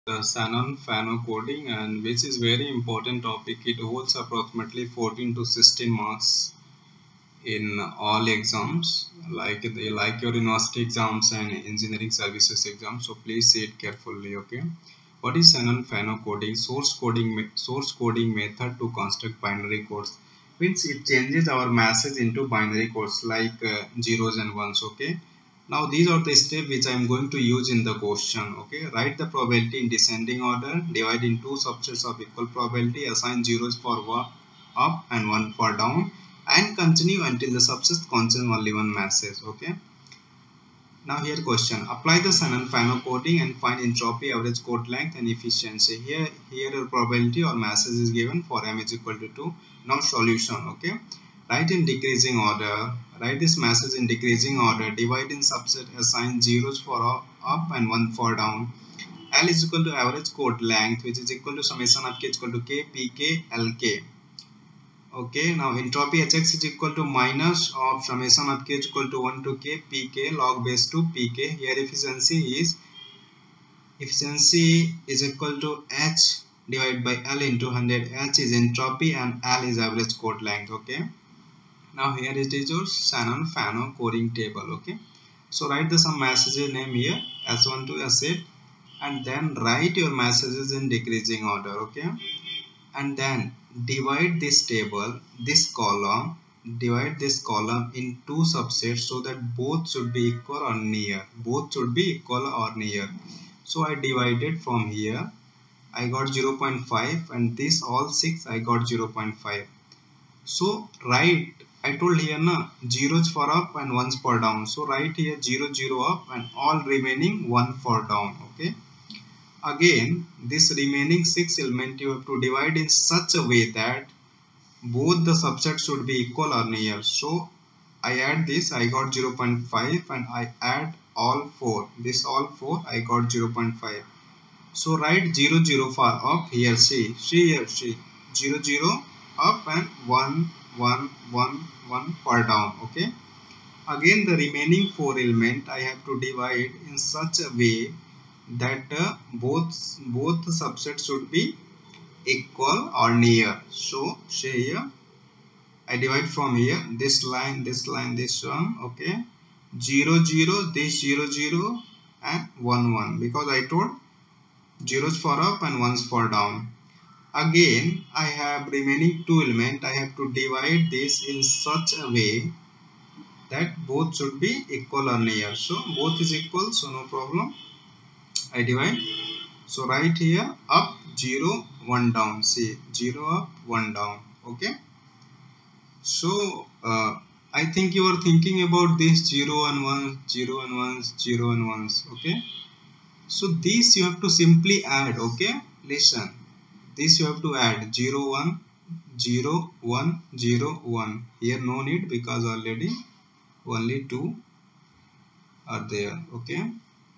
the Shannon-Fano coding, and which is very important topic. It holds approximately 14 to 16 marks in all exams, like your university exams and engineering services exams. So please see it carefully. Okay, what is Shannon-Fano coding? Source coding method to construct binary codes. Means it changes our message into binary codes like zeros and ones. Okay, now these are the steps which I am going to use in the question. Okay, write the probability in descending order, divide in two subsets of equal probability, assign zeros for up and one for down, and continue until the subset contains only one message. Okay, now here question, apply the Shannon-Fano coding and find entropy, average code length and efficiency. Here a probability or message is given for m is equal to 2. Now solution. Okay, write in decreasing order, write this message in decreasing order, divide in subset, assign zeros for up and 1 for down. L is equal to average code length, which is equal to summation of k is equal to k pk lk. Okay, now entropy Hx is equal to minus of summation of k is equal to 1 to k pk log base 2 pk. Here efficiency is equal to h divided by L into 100. H is entropy and L is average code length. Okay, now here it is your Shannon-Fano coding table. Okay, so write the some messages name here S1 to S8, and then write your messages in decreasing order. Okay, and then divide this table, divide this column in two subsets so that both should be equal or near. So I divided from here, I got 0.5, and this all 6 I got 0.5. So write, I told here na zeros for up and ones for down. So write here 0 0 up and all remaining 1 for down. Okay, again this remaining 6 element you have to divide in such a way that both the subsets should be equal or near. So I add this, I got 0.5, and I add all 4, this all 4 I got 0.5. so write 0 0 for up here, see here, 0 0 up and 1 1 1 1 for down. Okay, again the remaining 4 element I have to divide in such a way that both subsets should be equal or near. So say here I divide from here, this line, this one. Okay, 0 0, this 0 0 and 1 1, because I told zeros for up and ones for down. Again I have remaining 2 element, I have to divide this in such a way that both should be equal or near. So both is equal, so no problem, I divide. So write here up 0 1 down, see 0 up 1 down. Okay, so I think you are thinking about this 0 and 1, 0 and 1, 0 and 1s. Okay, so this you have to simply add. Okay, listen, this you have to add 0 1 0 1 0 1. Here no need because already only 2 are there. Okay,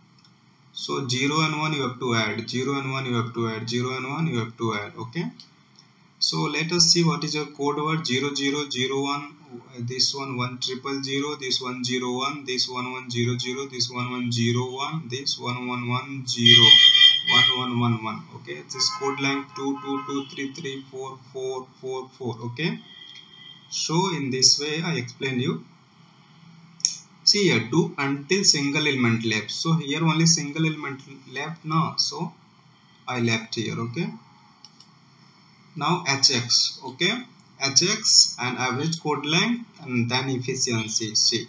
so 0 and 1 you have to add, 0 and 1 you have to add, 0 and 1 you have to add. Okay, so let us see what is your code word. 0 0 0 1, this one 1 triple 0, this one 0 1, this 1 1 0 0, this 1 1 0 1, this 1 1 1 0, 1 1 1 1. Okay, this code length 2 2 2 3 3 4 4 4 4. Okay, so in this way I explain you. See here, do until single element left. So here only single element left now, so I left here. Okay, now Hx. Okay, Hx and average code length and then efficiency. See,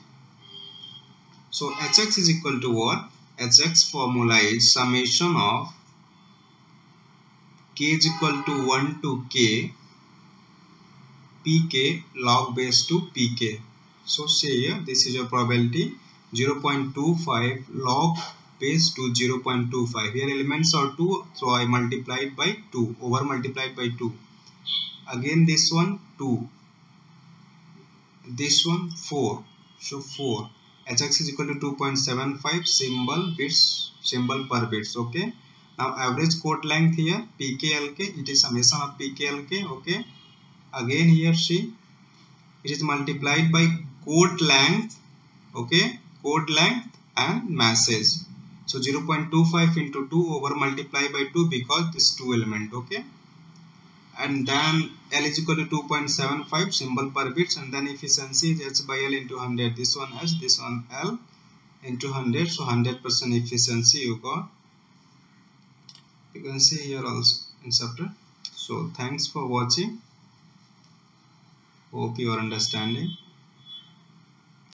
so Hx is equal to what? Hx formula is summation of k is equal to 1 to k pk log base 2 pk. So say here this is your probability 0.25 log base to 0.25. Here elements are 2, so I multiplied by 2, over multiplied by 2. Again this one 2, this one 4, so 4. Hx is equal to 2.75 symbol per bits. Okay, now average code length here pklk, it is summation of pklk. Okay, again here see it is multiplied by code length. Okay, code length and message. So 0.25 into 2 over multiply by 2 because this 2 element. Okay, and then L is equal to 2.75 symbol per bits, and then efficiency is H by L into 100. This one H, this one L into 100, so 100% efficiency you got. You can see here also in chapter. So thanks for watching. Hope you are understanding.